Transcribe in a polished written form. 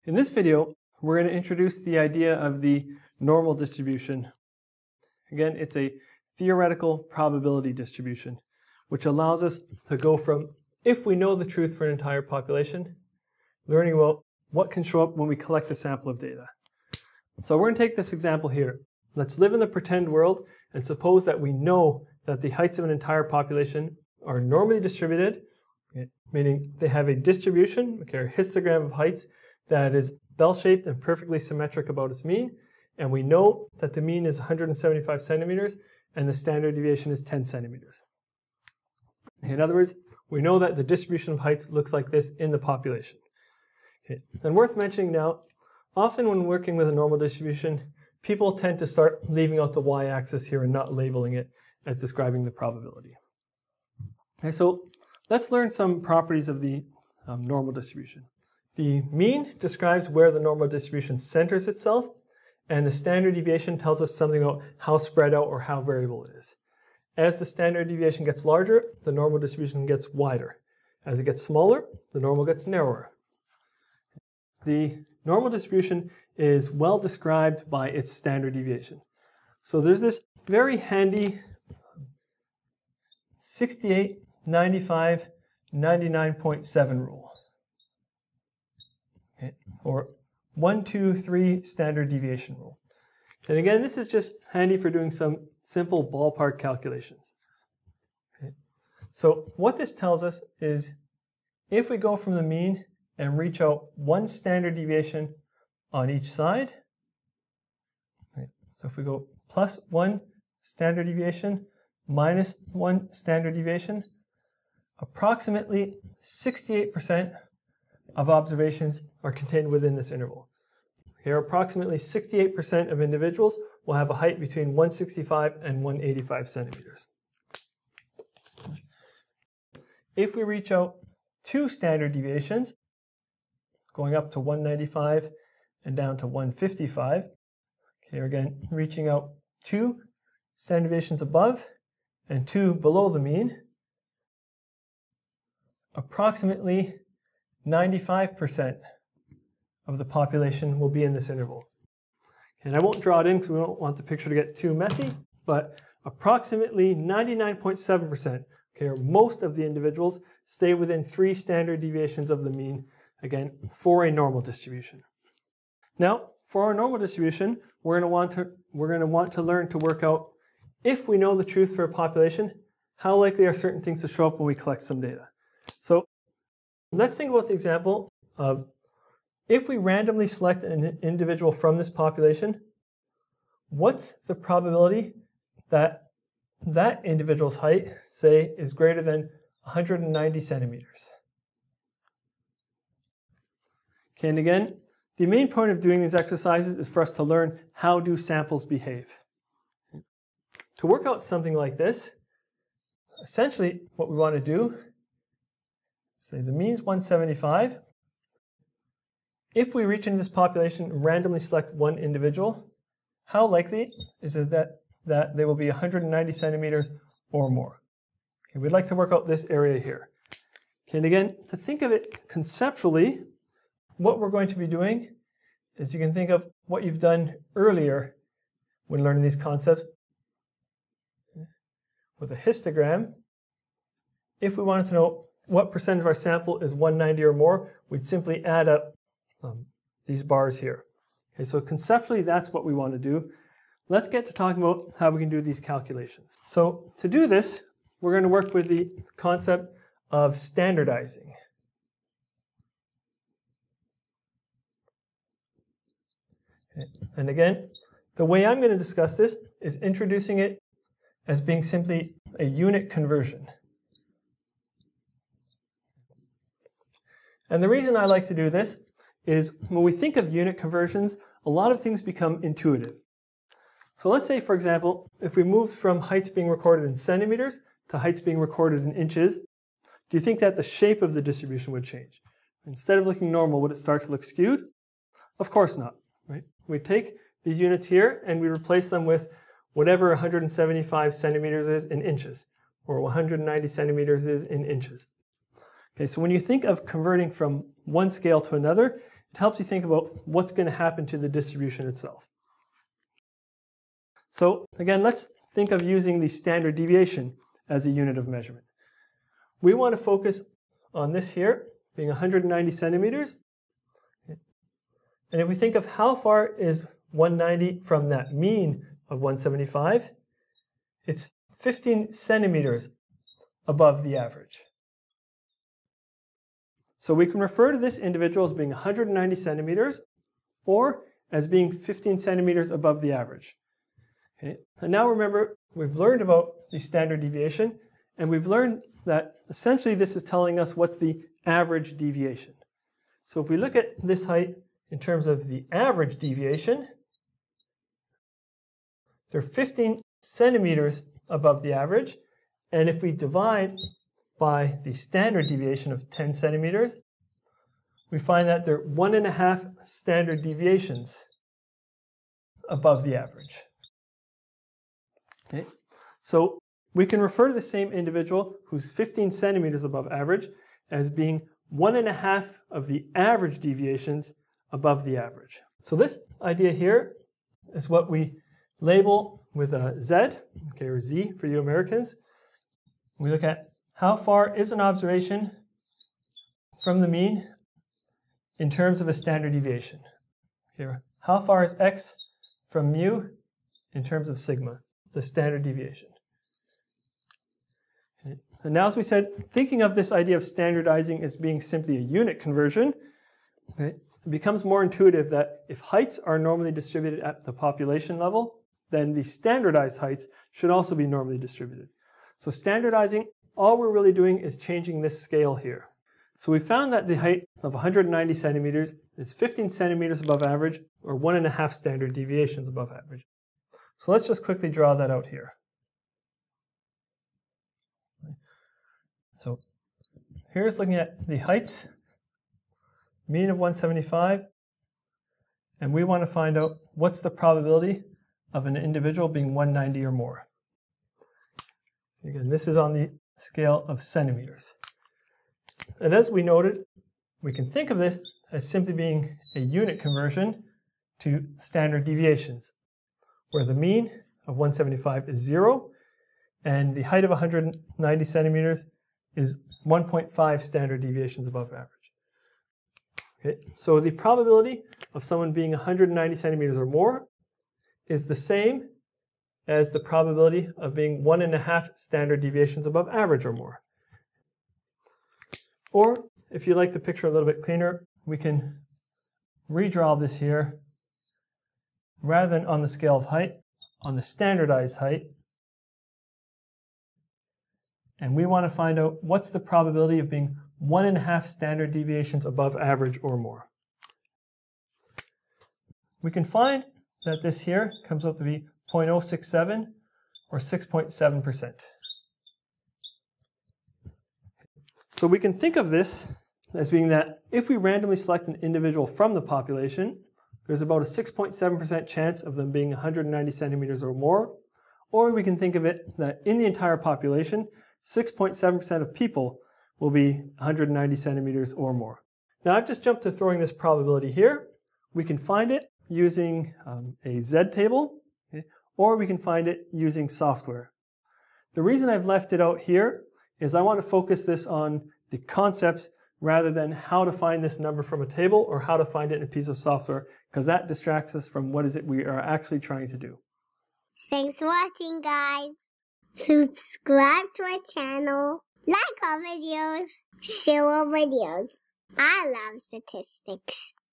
In this video, we're going to introduce the idea of the normal distribution. Again, it's a theoretical probability distribution, which allows us to go from, if we know the truth for an entire population, learning about what can show up when we collect a sample of data. So we're going to take this example here. Let's live in the pretend world and suppose that we know that the heights of an entire population are normally distributed, meaning they have a distribution, a histogram of heights, that is bell-shaped and perfectly symmetric about its mean, and we know that the mean is 175 centimeters and the standard deviation is 10 centimeters. In other words, we know that the distribution of heights looks like this in the population. Okay. And worth mentioning now, often when working with a normal distribution, people tend to start leaving out the y-axis here and not labeling it as describing the probability. Okay, so let's learn some properties of the normal distribution. The mean describes where the normal distribution centers itself, and the standard deviation tells us something about how spread out or how variable it is. As the standard deviation gets larger, the normal distribution gets wider. As it gets smaller, the normal gets narrower. The normal distribution is well described by its standard deviation. So there's this very handy 68, 95, 99.7 rule. Okay. Or 1, 2, 3 standard deviation rule. And again, this is just handy for doing some simple ballpark calculations. Okay. So what this tells us is if we go from the mean and reach out one standard deviation on each side, right, so if we go plus 1 standard deviation minus 1 standard deviation, approximately 68% of observations are contained within this interval. Here, approximately 68% of individuals will have a height between 165 and 185 centimeters. If we reach out 2 standard deviations, going up to 195 and down to 155, here again, reaching out 2 standard deviations above and 2 below the mean, approximately 95% of the population will be in this interval. And I won't draw it in because we don't want the picture to get too messy, but approximately 99.7%, okay, or most of the individuals stay within 3 standard deviations of the mean, again, for a normal distribution. Now, for our normal distribution, we're going to want to learn to work out, if we know the truth for a population, how likely are certain things to show up when we collect some data. So let's think about the example of if we randomly select an individual from this population, what's the probability that that individual's height, say, is greater than 190 centimeters? Okay, and again, the main point of doing these exercises is for us to learn how do samples behave. To work out something like this, essentially what we want to do, say the mean's 175. If we reach into this population and randomly select one individual, how likely is it that they will be 190 centimeters or more? Okay, we'd like to work out this area here. Okay, and again, to think of it conceptually, what we're going to be doing is you can think of what you've done earlier when learning these concepts with a histogram. If we wanted to know what percent of our sample is 190 or more, we'd simply add up these bars here. Okay, so conceptually, that's what we want to do. Let's get to talking about how we can do these calculations. So to do this, we're going to work with the concept of standardizing. Okay. And again, the way I'm going to discuss this is introducing it as being simply a unit conversion. And the reason I like to do this is when we think of unit conversions, a lot of things become intuitive. So let's say, for example, if we moved from heights being recorded in centimeters to heights being recorded in inches, do you think that the shape of the distribution would change? Instead of looking normal, would it start to look skewed? Of course not, right? We take these units here and we replace them with whatever 175 centimeters is in inches, or 190 centimeters is in inches. Okay, so when you think of converting from one scale to another, it helps you think about what's going to happen to the distribution itself. So again, let's think of using the standard deviation as a unit of measurement. We want to focus on this here being 190 centimeters. And if we think of how far is 190 from that mean of 175, it's 15 centimeters above the average. So we can refer to this individual as being 190 centimeters or as being 15 centimeters above the average. Okay. And now remember, we've learned about the standard deviation, and we've learned that essentially this is telling us what's the average deviation. So if we look at this height in terms of the average deviation, they're 15 centimeters above the average. And if we divide by the standard deviation of 10 centimeters, we find that they're 1.5 standard deviations above the average. Okay. So we can refer to the same individual who's 15 centimeters above average as being 1.5 of the average deviations above the average. So this idea here is what we label with a Z, okay, or Z for you Americans. We look at how far is an observation from the mean in terms of a standard deviation. Here, how far is X from mu in terms of sigma, the standard deviation. Okay. And now, as we said, thinking of this idea of standardizing as being simply a unit conversion, okay, it becomes more intuitive that if heights are normally distributed at the population level, then the standardized heights should also be normally distributed. So standardizing, all we're really doing is changing this scale here. So we found that the height of 190 centimeters is 15 centimeters above average, or 1.5 standard deviations above average. So let's just quickly draw that out here. So here's looking at the heights, mean of 175, and we want to find out what's the probability of an individual being 190 or more. Again, this is on the scale of centimeters. And as we noted, we can think of this as simply being a unit conversion to standard deviations, where the mean of 175 is 0, and the height of 190 centimeters is 1.5 standard deviations above average. Okay, so the probability of someone being 190 centimeters or more is the same as the probability of being 1.5 standard deviations above average or more. Or, if you like the picture a little bit cleaner, we can redraw this here, rather than on the scale of height, on the standardized height. And we want to find out what's the probability of being 1.5 standard deviations above average or more. We can find that this here comes out to be 0.067 or 6.7%. So we can think of this as being that if we randomly select an individual from the population, there's about a 6.7% chance of them being 190 centimeters or more. Or we can think of it that in the entire population, 6.7% of people will be 190 centimeters or more. Now I've just jumped to throwing this probability here. We can find it using a Z table, okay, or we can find it using software. The reason I've left it out here is I want to focus this on the concepts rather than how to find this number from a table or how to find it in a piece of software, because that distracts us from what is it we are actually trying to do. Thanks for watching, guys. Subscribe to our channel, like our videos, share our videos. I love statistics.